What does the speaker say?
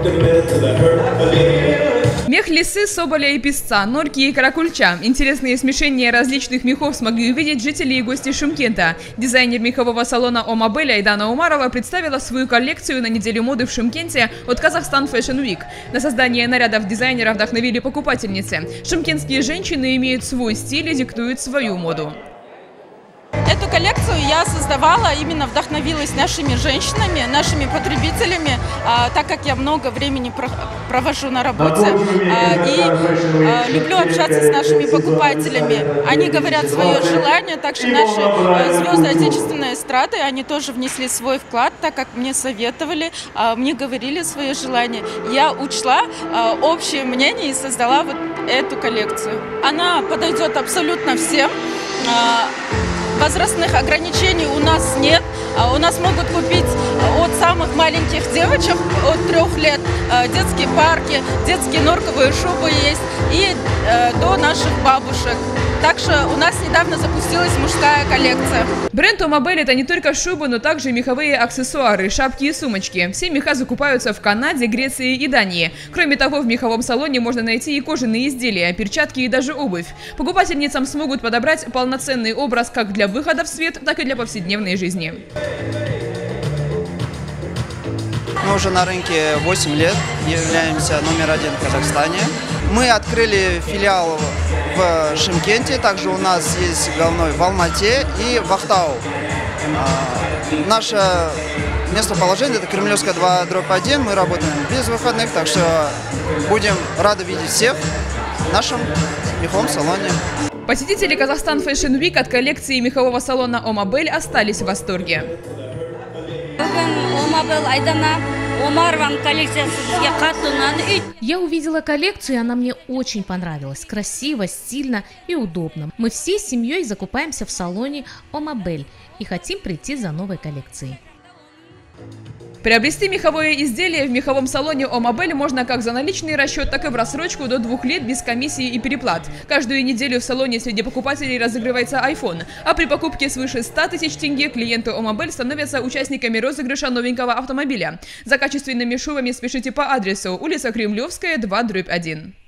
Мех лисы, соболя и песца, норки и каракульча. Интересные смешения различных мехов смогли увидеть жители и гости Шымкента. Дизайнер мехового салона Омабель Айдана Умарова представила свою коллекцию на неделю моды в Шымкенте от Казахстан Fashion Week. На создание нарядов дизайнера вдохновили покупательницы. Шымкентские женщины имеют свой стиль и диктуют свою моду. Эту коллекцию я создавала, именно вдохновилась нашими женщинами, нашими потребителями, так как я много времени провожу на работе и люблю общаться с нашими покупателями. Они говорят свое желание, также наши звезды отечественной эстрады, они тоже внесли свой вклад, так как мне советовали, мне говорили свое желание. Я учла общее мнение и создала вот эту коллекцию. Она подойдет абсолютно всем. Возрастных ограничений у нас нет. У нас могут купить от самых маленьких девочек от 3 лет детские парки, детские норковые шубы есть и до наших бабушек. Также у нас недавно запустилась мужская коллекция. Бренд Омабель — это не только шубы, но также меховые аксессуары, шапки и сумочки. Все меха закупаются в Канаде, Греции и Дании. Кроме того, в меховом салоне можно найти и кожаные изделия, перчатки и даже обувь. Покупательницам смогут подобрать полноценный образ как для выхода в свет, так и для повседневной жизни. Мы уже на рынке 8 лет, являемся номер 1 в Казахстане. Мы открыли филиал в Шымкенте, также у нас есть головной в Алмате и в Ахтау. Наше местоположение — это Кремлевская 2/1, мы работаем без выходных, так что будем рады видеть всех в нашем меховом салоне. Посетители Казахстан Fashion Week от коллекции мехового салона Омабель остались в восторге. Я увидела коллекцию, и она мне очень понравилась. Красиво, стильно и удобно. Мы всей семьей закупаемся в салоне Омабель и хотим прийти за новой коллекцией. Приобрести меховое изделие в меховом салоне Омабель можно как за наличный расчет, так и в рассрочку до 2 лет без комиссии и переплат. Каждую неделю в салоне среди покупателей разыгрывается iPhone, а при покупке свыше 100 тысяч тенге клиенты Омабель становятся участниками розыгрыша новенького автомобиля. За качественными шубами спешите по адресу улица Кремлевская, 2/1.